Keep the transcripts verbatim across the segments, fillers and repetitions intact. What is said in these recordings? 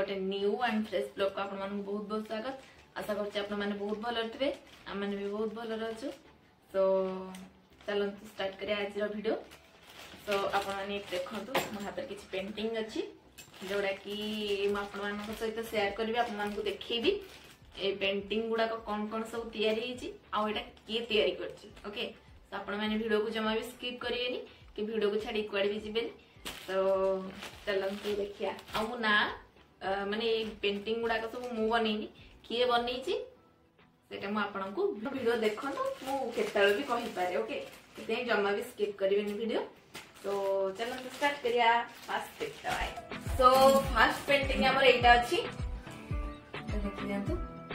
गोटे new and fresh blog को आपन मन बहुत बहुत स्वागत। आशा करछि आपन माने बहुत भलो रहिबे, हम माने भी बहुत भलो रहछु। सो चलंतु स्टार्ट करिया आज रो वीडियो। सो आपन माने देखंतु मो हाथ किछि पेंटिंग अछि जोडा कि म आपन मान सहित शेयर करबी, आपन मान को देखैबी ए पेंटिंग गुडा को कोन कोन सब तयारी हिची आ एटा के तयारी करछि। ओके, सो आपन माने वीडियो को जमा भी स्किप करियेनी कि वीडियो को छाडी कुआड भी जिबेनी। तो चलंतु देखिया आ मु ना माने पेंटिंग गुडा को सब मु बनेनी किए बनेची सेटा मु आपन को वीडियो देखंतु मु केतल भी कहि पारे। ओके, ते जमा भी स्किप करिवेनी वीडियो। तो चलंतु स्टार्ट करिया फर्स्ट देखता है। सो फर्स्ट पेंटिंग हमर एटा अछि, तो देखि दियंतु।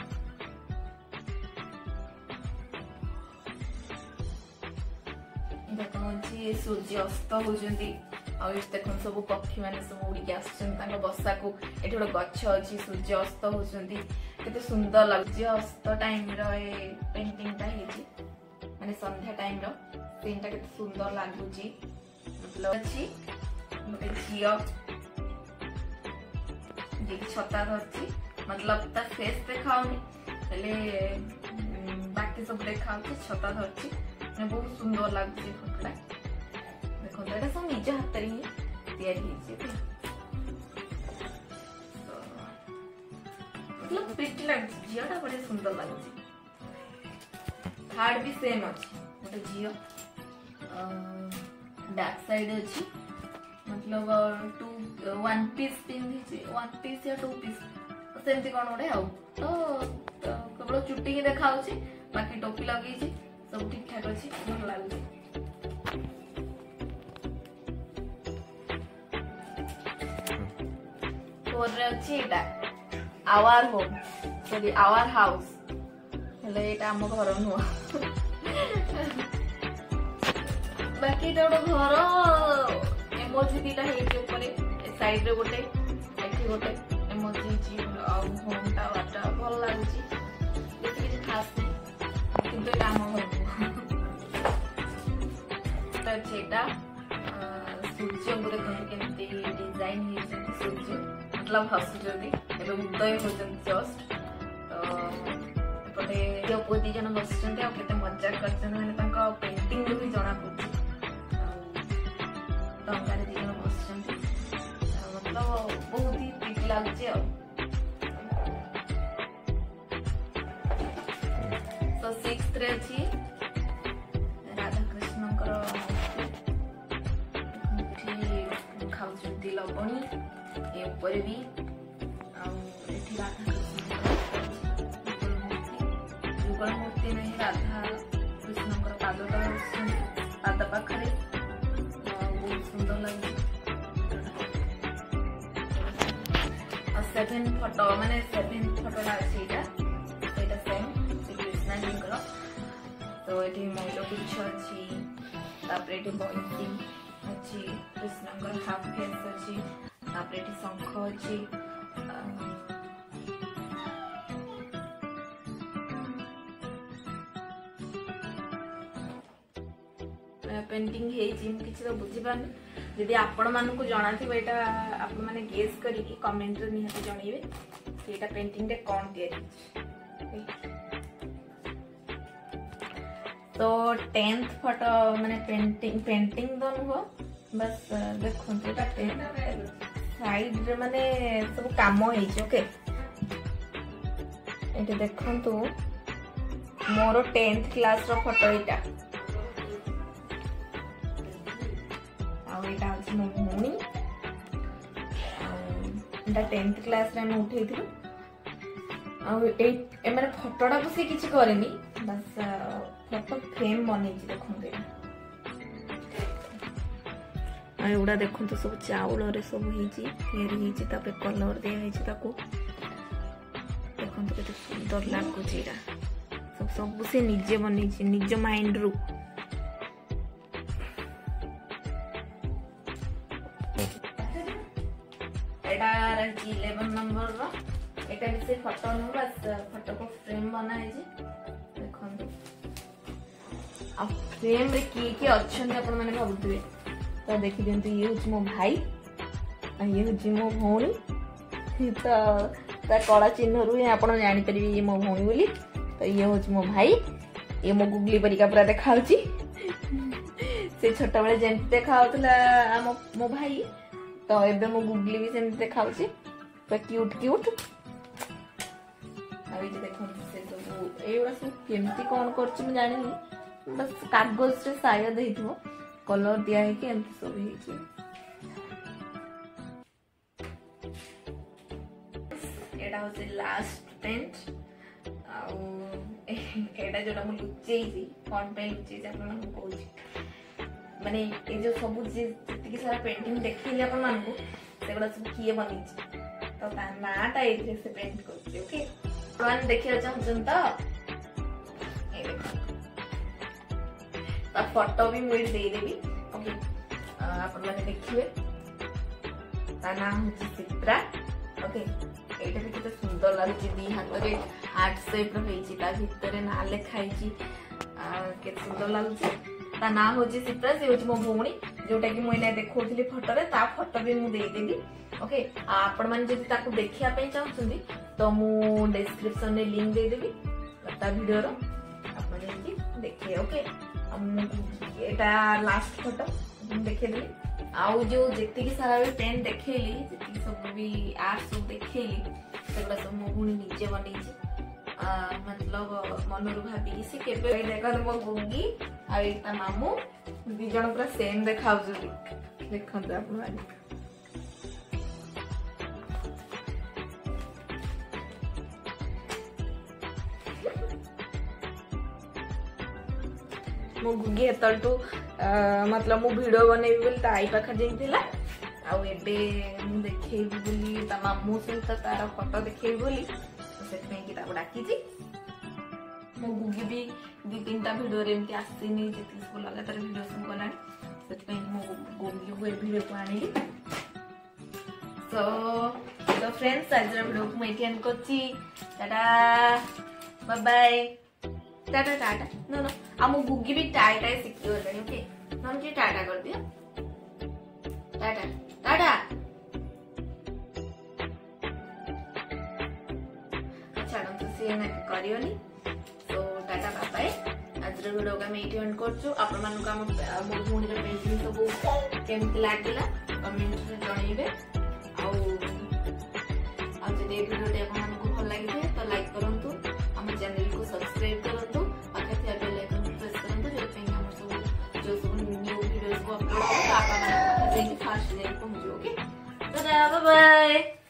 देखो जी सूर्य अस्त होजंती आ इस देखन सब पक्षी माने सब उड़ी के आछन तांको बसा को एठी गोटे गछ अछि। सूर्य अस्त होजंती केते सुंदर लागजे। अस्त टाइम रो ए पेंटिंग ता हेजी माने संध्या टाइम रो सीनटा केते सुंदर लागुची। मतलब अछि गोटे झियो जे छता धरछि, मतलब ता फेस देखाउनी हेले बाकी सब देखाउछि, छता धरछि ने बहुत सुंदर लागुची फोटोटा। देखो एटा सब निज हाथ रे ही तैयारी हिछि, मतलब प्रिटी लागुची। झियोटा बड़े सुंदर लागुची। थर्ड भी सेम अछि, गोटे झियो डार्क साइड अछि, मतलब टू वन पीस पिंधी छी, वन पीस या टू पीस सेमती कोन गोटे आउ। तो केवल चुट्टी ही देखाउछि, बाकी टोपी लगई छी, सब ठीक ठाक अछि, भल लागुछि। फोर रे अछि एटा our home, sorry our house, हेले एटा हम घर नुआ। बाकी एटा गोटे घर एमोजी दिटा हेछि ऊपर साइड रे गोटे, एठी गोटे एमोजी छी आ होम टा वाटा भल लागुछि। बेसी किछ खास नै, किंतु एटा हम घर ता छेटा सूर्य गुरे केमती डिजाइन हेछि। सूर्य मतलब हसुजदी एबे उदय होजन जस्ट। तो एपटे जो पोदी जन बसचंते आ केते मजाक करचन, माने तांका पेंटिंग भी जणा पड़छि। टंगारे दी जन बसचंते, मतलब बहुत ही ठीक लागछि। आ सो सिक्स्थ रे अछि राधा कृष्ण कर खाउचंती लबणी ए ऊपर भी आ एठी राधा कृष्ण जुगल मूर्ति नहीं, राधा कृष्ण कर पाद पाद पाखरे बहुत सुंदर लगे। सेवेन फोटो माने सेवेन फोटो लागा एटा सेम श्री कृष्ण जी कर। तो एठी मयूर गुच्छ अछि, तापरे एठी बंसी अछि, कृष्ण कर हाफ फेस अछि, तापरे एठी शंख अछि। पेंटिंग हेछि किछि तो बुझि पान, यदि आपण मानन को जणा थिबे एटा आपण माने गेस करी कि कमेंट रे निहत जणीबे कि एटा पेंटिंग रे कोन तयारी छै। तो टेंथ फोटो माने पेंटिंग पेंटिंग दोन हो बस देखो एटा साइड रे माने सब काम हेछि। ओके, एटा देखंतु मोर टेंथ क्लास रो फोटो एटा एटा अछि मो भौणी एटा टेंथ क्लास रे हम उठै थिलु। आ ए ए माने फोटोडा को से किछि करेनी, बस फोटो फ्रेम बनै छि। देखो आ एउडा देखो तो सब चावल रे सब हेइ छि, फेर हेइ छि, तापे कलर दे हेइ छि ताको। देखो तो केते सुंदर लागु छि एटा, सब सब से निजे बनै छि निज माइंड रु। एटा रही इलेवन नंबर रो, एटा भी से फोटो न, बस फोटो को फ्रेम बना है जी। देखंतु आ फ्रेम रे की की अच्छन अपन माने भाबुतबे। तो देखि दियंतु ये होछि मो भाई आ ये होछि मो भौणी। तो ता कला चिन्ह रु आप जापर ये मो भौणी बोली। तो ये हूँ मो भाई, ये मो गुगली परिका पूरा देखा से छोट बेले जमी देखा मो भाई, तो एबे मो गुगली भी सेमती देखा क्यूट क्यूट। देखो से सब एगुड़ा सब केमती कौन कर जानी, बस कागज से शायद हो कलर दिया है कि एमती सब है। एटा होचे लास्ट पेंट आउ एटा जोटा मु लुचेई कौन पे लुचेई आपन मन को माने ए जो सब जति सारा पेंटिंग देखिले आपन मन को सेगुड़ा सब किए बनी तो ता नाटा एथरे से पेंट करछी। ओके अपन देखिया चाहछन त ए देखो ता फोटो भी मुझे दे देबी। ओके अपन माने देखिए ता नाम होची चित्रा। ओके एटा भी कितना सुंदर लागुची, दी हाथ रे हार्ट शेप रो हेची, ता भितरे ना लिखाई छी के सुंदर लागुची। ता ना होची चित्रा, से होची मो भौणी जोटा कि मुई नै देखौथिली फोटो रे, ता फोटो भी मु दे देबी। ओके आपण माने जदि ताको देखिया पे चाहछुंदी तो मु डिस्क्रिप्शन में लिंक दे देबी ता वीडियो रो, आपण जेति देखिए। ओके एटा लास्ट फोटो देखे देली आउ जो जेति सारा भी पेन देखेली जेति सब भी आर्ट सब देखेली सेगुड़ा सब मो भौणी निजे बनेछि। मतलब मनरु भाबी से केबे देखन मो गुंगी आ एटा मामू दी जण पूरा सेम देखाउजली। देखन आपण माने मो गुगी हेतलटू मतलब मो वीडियो बनेबी बोली ता आई पाखा जाइथिला आ एबे मु देखेबी बोली ता मामू सहित तार फोटो देखेबी बोली सेतमे कि ताको डाकीची। मो गुगी भी दि तीनटा वीडियो रे एमती आसीनी जेति सब लगातार वीडियो सब बनानी सेतमे मो गुगी को वीडियो को आनिली। सो तो फ्रेंड्स आज वीडियो को मैं एंड करची। Tata bye bye. Tata tata no no आ मो गुगी भी टाई टाई सिक्की हो गई। ओके हम के टाटा कर दिया, टाटा टाटा। अच्छा तो से ना करियोनी तो टाटा बाय बाय। आज वीडियो का मैं एंड करछु। आपण मान का मो भौणी रे पेंटिंग सब केमती लागला कमेंट रे जणाइबे। आ आज जे वीडियो टे आपण मान को भल लागिथे तो लाइक करंतु, हम चैनल को सब्सक्राइब करंतु, पाखे थिया बेल आइकन प्रेस करंतु जो पे हम सब जो सब न्यू वीडियोस को अपलोड करब आप माने फास्ट जाई पहुंचो। Okay bye bye.